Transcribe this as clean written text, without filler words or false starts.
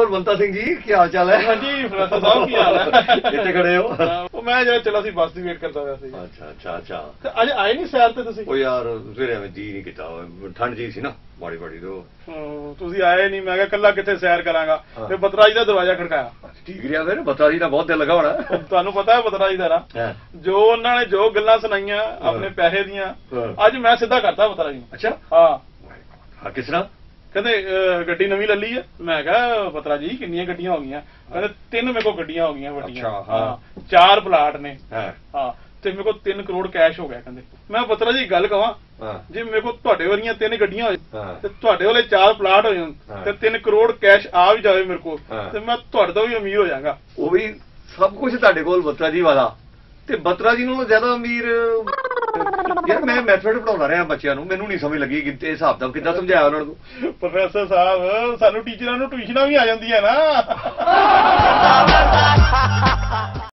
ਬੰਤਾ ਸਿੰਘ ਜੀ ਕੀ ਹਾਲ ਚਾਲ ਹੈ? ਹਾਂਜੀ ਪ੍ਰੋਫੈਸਰ ਸਾਹਿਬ ਕੀ ਹਾਲ ਹੈ? ਕਿੱਥੇ ਖੜੇ ਹੋ? ਉਹ ਮੈਂ ਜਿਹੜਾ ਚਲਾ ਸੀ ਬੱਸ ਦੀ ਵੇਟ ਕਰਦਾ ਪਿਆ ਸੀ। ਅੱਛਾ ਤੇ ਅੱਜ ਆਏ ਨਹੀਂ ਸੈਰ ਤੇ ਤੁਸੀਂ? ਉਹ ਯਾਰ ਸਵੇਰੇ ਐਵੇਂ ਜੀ ਨਹੀਂ ਕੀਤਾ, ਠੰਡ ਜੀ ਸੀ ਨਾ ਮਾੜੀ ਤੋਂ। ਤੁਸੀਂ ਆਏ ਨਹੀਂ, ਮੈਂ ਕਿਹਾ ਕੱਲਾ ਕਿੱਥੇ ਸੈਰ ਕਰਾਂਗਾ। ਤੇ ਬਤਰਾਜ ਦਾ ਦਰਵਾਜ਼ਾ ਖੜਕਾਇਆ। ਠੀਕ ਰਿਹਾ ਫਿਰ, ਬਤਰਾ ਜੀ ਦਾ ਬਹੁਤ ਦਿਲ ਲੱਗਾ ਹੋਣਾ। ਤੁਹਾਨੂੰ ਪਤਾ ਹੈ ਬਤਰਾਜ ਦਾ ਨਾ, ਜੋ ਉਹਨਾਂ ਨੇ ਜੋ ਗੱਲਾਂ ਸੁਣਾਈਆਂ ਆਪਣੇ ਪੈਸੇ ਦੀਆਂ, ਅੱਜ ਮੈਂ ਸਿੱਧਾ ਕਰਤਾ ਬਤਰਾਜ ਨੂੰ। ਅੱਛਾ ਹਾਂ ਕਿਸ ਤਰ੍ਹਾਂ? ਕਹਿੰਦੇ ਗੱਡੀ ਨਵੀਂ ਲੈ ਲਈ ਹੈ। ਮੈਂ ਕਿਹਾ ਬਤਰਾ ਜੀ ਕਿੰਨੀਆਂ ਗੱਡੀਆਂ ਹੋ ਗਈਆਂ? ਕਹਿੰਦੇ 3 ਮੇਰੇ ਕੋਲ ਗੱਡੀਆਂ ਹੋ ਗਈਆਂ ਵੱਡੀਆਂ। ਹਾਂ 4 ਪਲਾਟ ਨੇ। ਹਾਂ ਤੇ ਮੇਰੇ ਕੋਲ 3 ਕਰੋੜ ਕੈਸ਼ ਹੋ ਗਿਆ। ਕਹਿੰਦੇ ਮੈਂ ਬਤਰਾ ਜੀ ਗੱਲ ਕਵਾਂ, ਜੇ ਮੇਰੇ ਕੋਲ ਤੁਹਾਡੇ ਵਾਲੀਆਂ 3 ਗੱਡੀਆਂ ਹੋ ਜਾਣ ਤੇ ਤੁਹਾਡੇ ਵਾਲੇ 4 ਪਲਾਟ ਹੋ ਜਾਣ ਤੇ 3 ਕਰੋੜ ਕੈਸ਼ ਆ ਵੀ ਜਾਵੇ ਮੇਰੇ ਕੋਲ, ਤੇ ਮੈਂ ਤੁਹਾਡੇ ਤੋਂ ਵੀ ਅਮੀਰ ਹੋ ਜਾਵਾਂਗਾ। ਉਹ ਵੀ ਸਭ ਕੁਝ ਤੁਹਾਡੇ ਕੋਲ ਬਤਰਾ ਜੀ ਵਾਲਾ, ਤੇ ਬਤਰਾ ਜੀ ਨਾਲੋਂ ਜ਼ਿਆਦਾ ਅਮੀਰ ਯਾਰ। ਮੈਂ ਮੈਥਡ ਪੜਾਉਂਦਾ ਰਿਹਾ ਬੱਚਿਆਂ ਨੂੰ, ਮੈਨੂੰ ਨਹੀਂ ਸਮਝ ਲੱਗੀ ਕਿ ਇਹ ਹਿਸਾਬ ਕਿੱਦਾਂ ਸਮਝਾਇਆ ਉਹਨਾਂ ਨੂੰ। ਪ੍ਰੋਫੈਸਰ ਸਾਹਿਬ ਸਾਨੂੰ ਟੀਚਰਾਂ ਨੂੰ ਟਿਊਸ਼ਨਾਂ ਵੀ ਆ ਜਾਂਦੀਆਂ ਨਾ।